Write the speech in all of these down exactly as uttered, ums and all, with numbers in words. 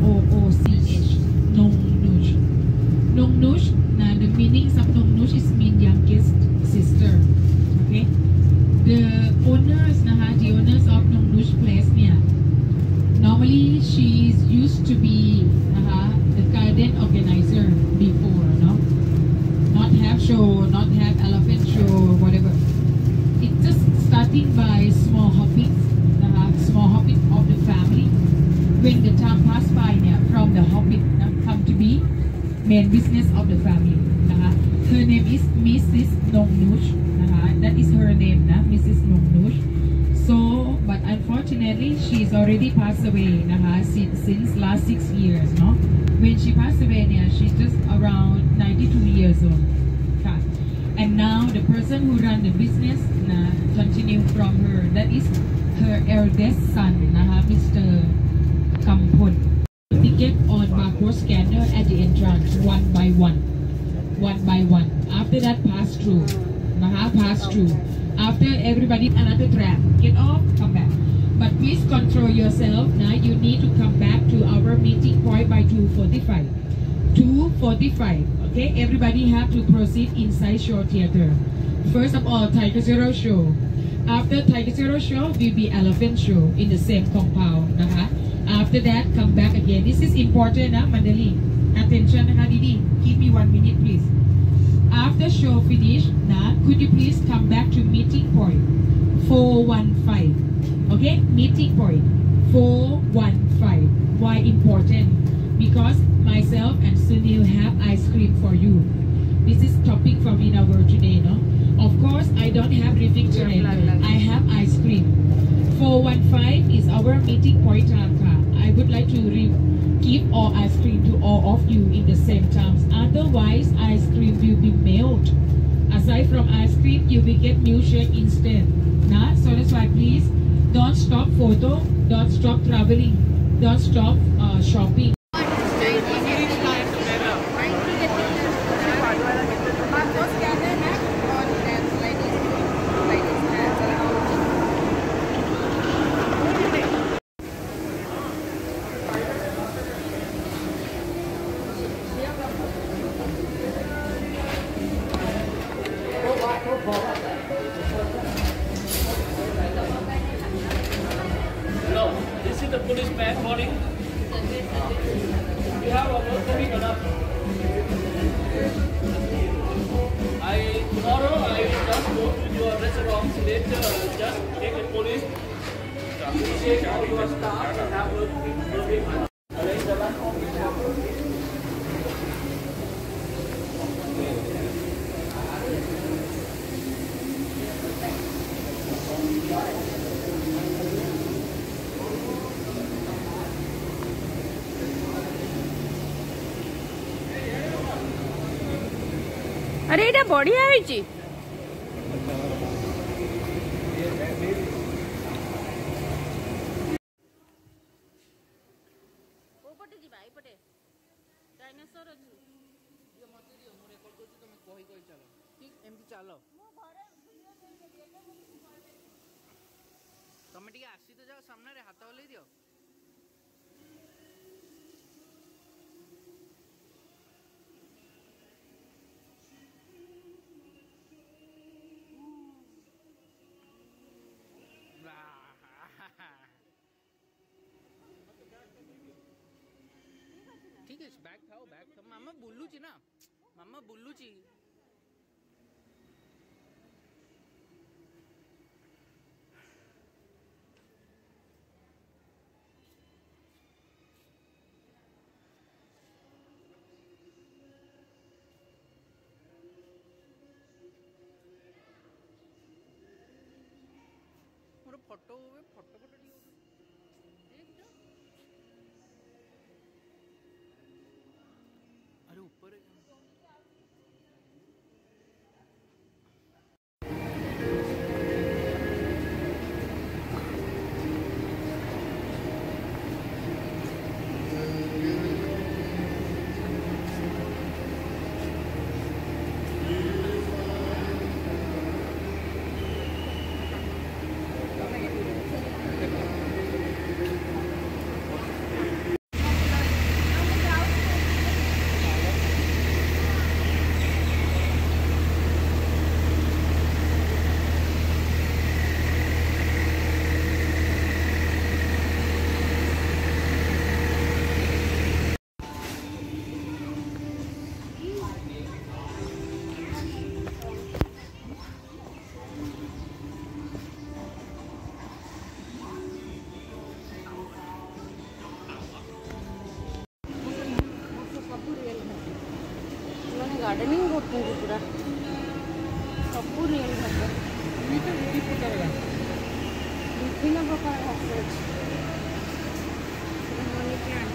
O O C H, Nong Nush. Nong Nush, now the meanings of Nong Nush is mean youngest sister. Okay? The owners, nah, the owners of Nong Nush place, yeah. Normally, she is used to be uh, the garden organizer before, no? Not have show, not have elephant show, whatever. It's just starting by small hobbies, uh, small hobbies of the family. When the time passed by, yeah, from the hobby uh, come to be main business of the family. Uh, her name is Missus Nong Nush. Uh, that is her name, nah, Missus Nong Nush. So, but unfortunately, she's already passed away uh, since, since last six years, no? When she passed away, yeah, she's just around ninety-two years old. Okay. And now the person who run the business uh, continue from her. That is her eldest son, uh, Mister Kampun. Ticket on barcode scanner at the entrance, one by one. One by one. After that, pass through. Uh, pass through. After everybody, another trap. Get off, come back. But please control yourself. Now you need to come back to our meeting point by two forty-five. two forty-five. Okay, everybody have to proceed inside show theater. First of all, Tiger Zero show. After Tiger Zero show, will be elephant show in the same compound. Uh-huh. After that, come back again. This is important, huh, Mandali. Attention, Hadidi. Give me one minute, please. After show finish, now could you please come back to meeting point four one five. Okay, meeting point four one five. Why important? Because myself and Sunil have ice cream for you. This is topic from in our today, no? Of course, I don't have refrigerator. I have ice cream. four one five is our meeting point time. I would like to re give all ice cream to all of you in the same times. Otherwise, ice cream will be melted. Aside from ice cream, you will get milkshake instead. Nah? So that's why please don't stop photo, don't stop traveling, don't stop uh, shopping. No, this is the police bag boarding. We have our police enough. I tomorrow I will just go to your restaurant. Later, just take the police. Check out your staff and have a look. अरे एटा बढ़िया होइची ओपटे जिबा एपटे dinosaur अछि ये मते दियो मोर record करछु तमे कहि कहि चलो ठीक एमती चलो मो घरे तमे टिके आसी तो जाओ सामने रे हाथ हलै दियो ठीक है बैग खाओ बैग खाओ मामा बुल्लुची ना मामा बुल्लुची मोर फोटो हुए फोटो फोटो ठीक अरे ऊपर है కొట్టింది కూడా ସବୁ ରିଏଲ୍ ହେବ ଏମିତି ଦି ପ୍ରକାର ବିଭିନ୍ନ ପ୍ରକାର ଘାସ ଅଛି money plant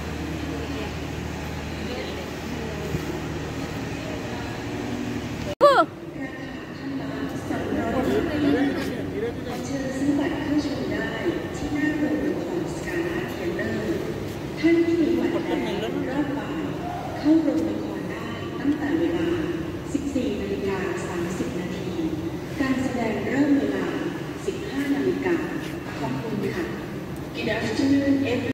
เข้าโรงละครได้ตั้งแต่เวลา สิบสี่นาฬิกาสามสิบนาที การแสดงเริ่มเวลา สิบห้านาฬิกาขอบคุณค่ะ Good afternoon everyone.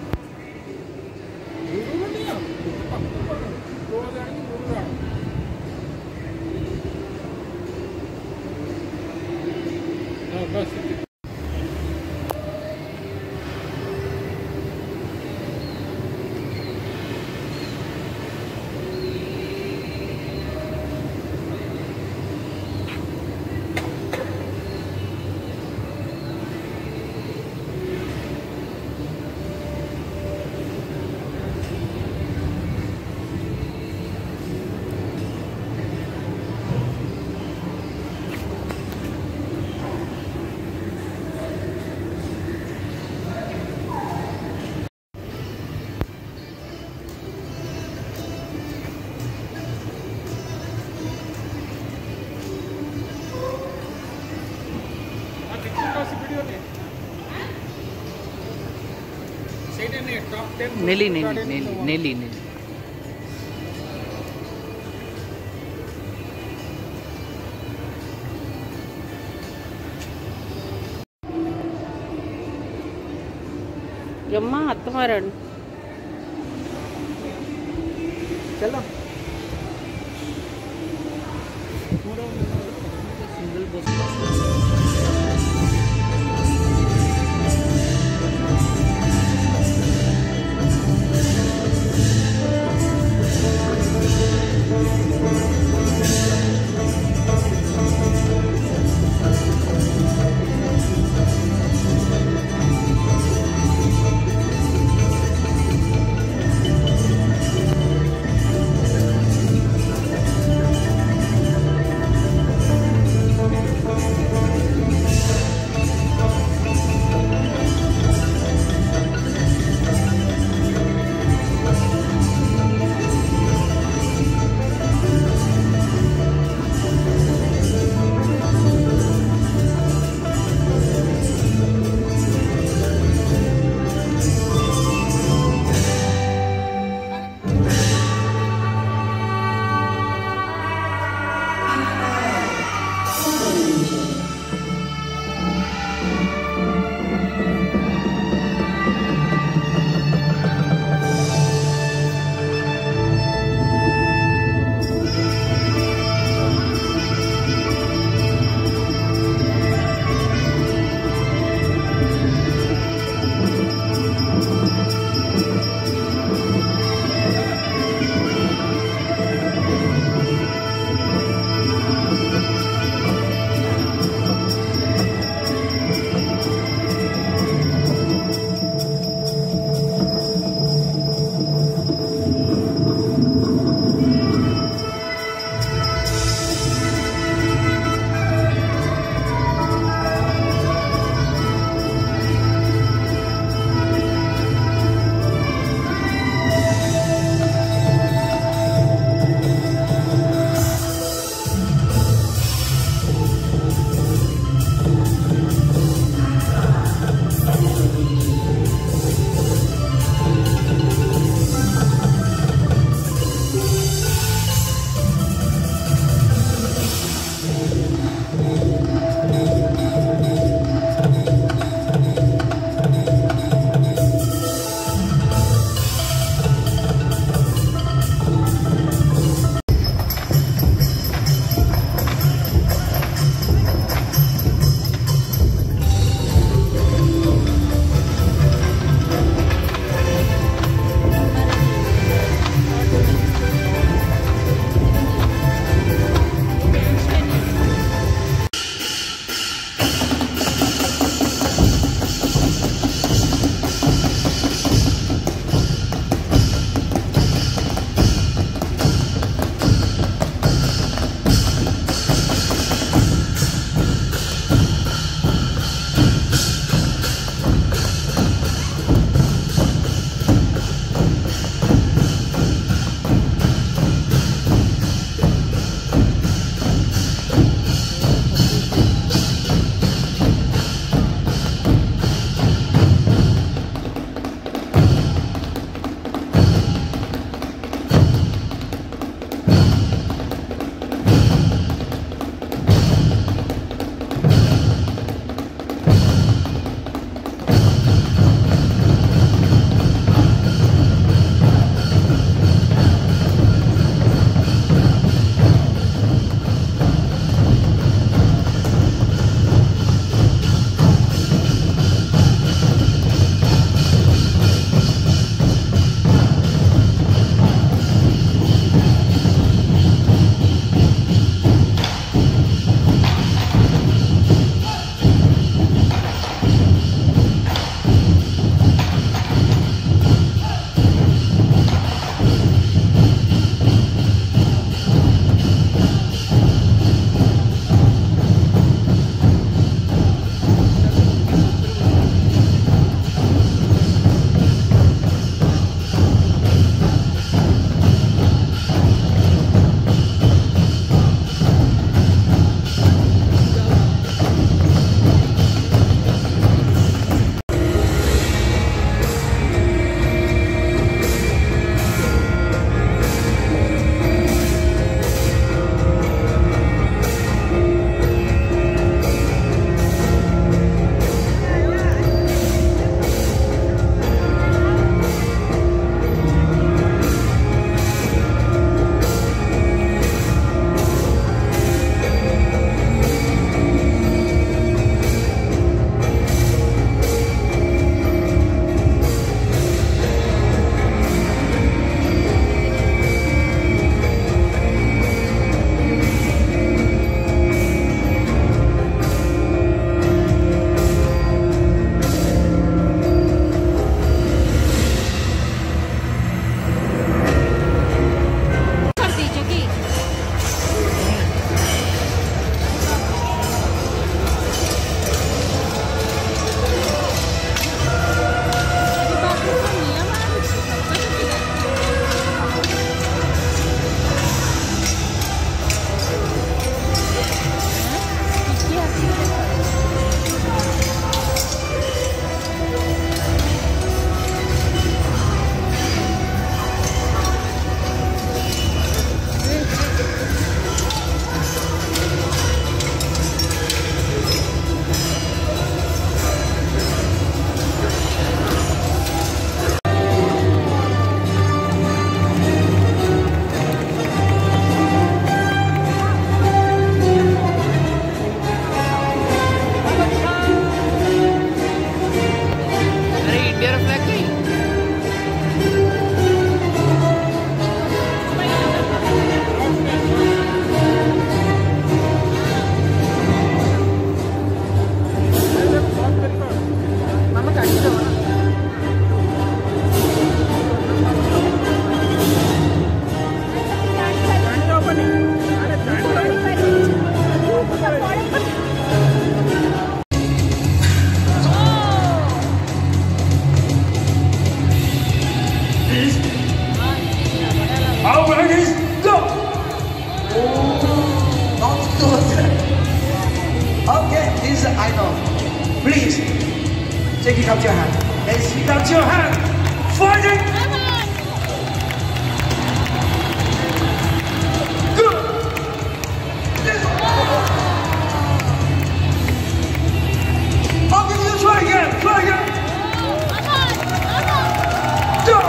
नेली नेली नेली नेली नेली यम्मा अत्तमारण चलो सिंगल बस I know. Please, take it up your hand. Let's take up your hand. Fighting. Good. Okay, you try again. Try again. Go.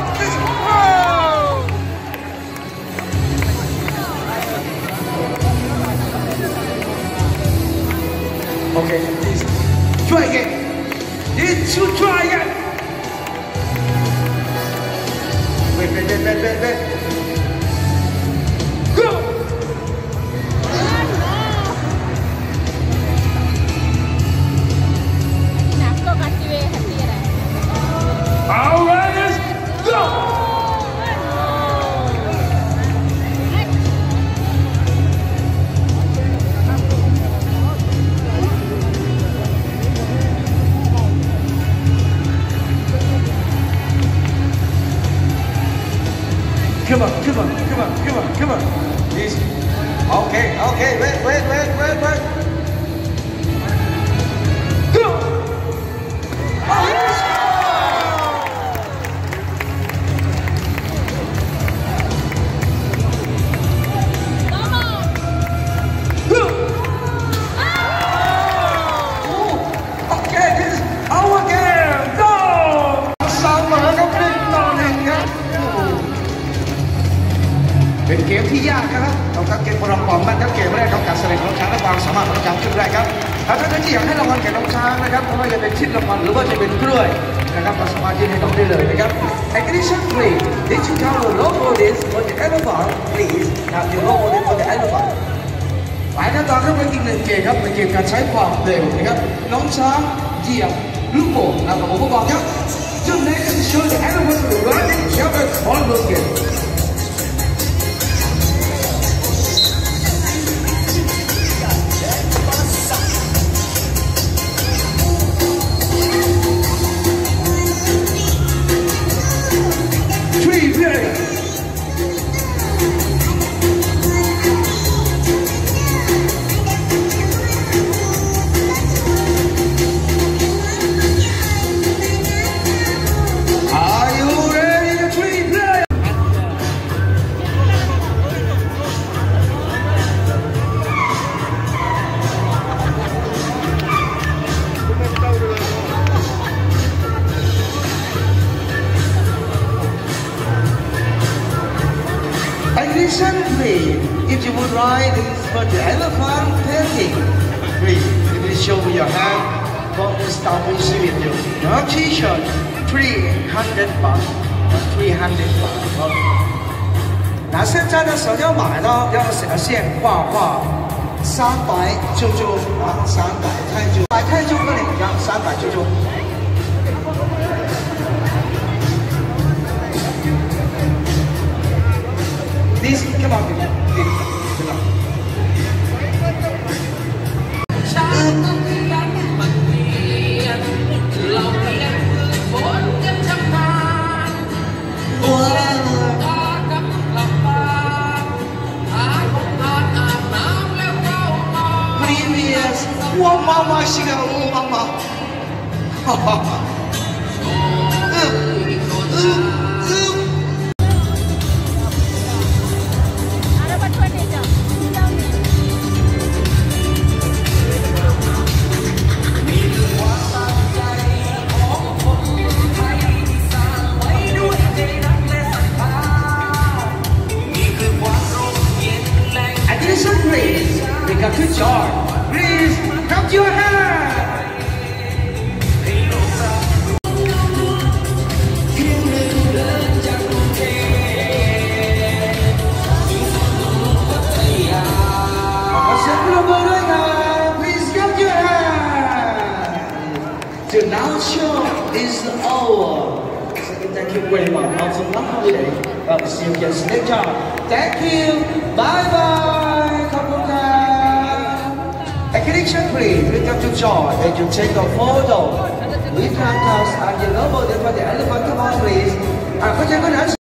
Okay, please. Try again. Did you try again? Wait, wait, wait, wait, wait, wait. Go! All right, let's go! Come on, come on, come on, come on, come on. Please. Okay, okay, wait, wait, wait, wait, wait. Go! Oh, yes! Come on! Go! Oh, okay, this is our game. Go! Summer, no click, no link. เป็นเกมที่ยากนะครับเอาครับเกมประกอบมันทั้งเกมแรกของการแสดงของช้างและความสามารถของช้างชุดแรกครับถ้าท่านที่อยากให้รางวัลแก่น้องช้างนะครับไม่ว่าจะเป็นชิ้นรางวัลหรือว่าจะเป็นกล้วยนะครับก็สามารถยื่นให้น้องได้เลยนะครับ Ignition free digital logo this for the elephant please ครับเดี๋ยว logo this for the elephant ไปกันต่อครับเป็นอีกหนึ่งเกมครับเป็นเกมการใช้ความเร็วนะครับน้องช้างเหยียบลูกโป่งนะครับผมบอกครับ To make it show the elephant running jump on the game Recently, if you would write this for the elephant painting, please, you will show me your hand for the staff will see with you. Your t-shirt, three hundred baht, three hundred baht. 那现在呢，手要买呢，要写线画画，三百九九啊，三百泰铢，百泰铢个领章，三百九九。This, come on, come on. Previous, oh mama, she got oh mama. Good job. Please, clap your hands. Please clap your hands. So now show is over. Thank you very much. Also, one holiday. Uh, see you again next time. Thank you. Bye bye. Come on. Ignition please, welcome to join and you take a photo with handcuffs and your logo for the elephant. Come on please.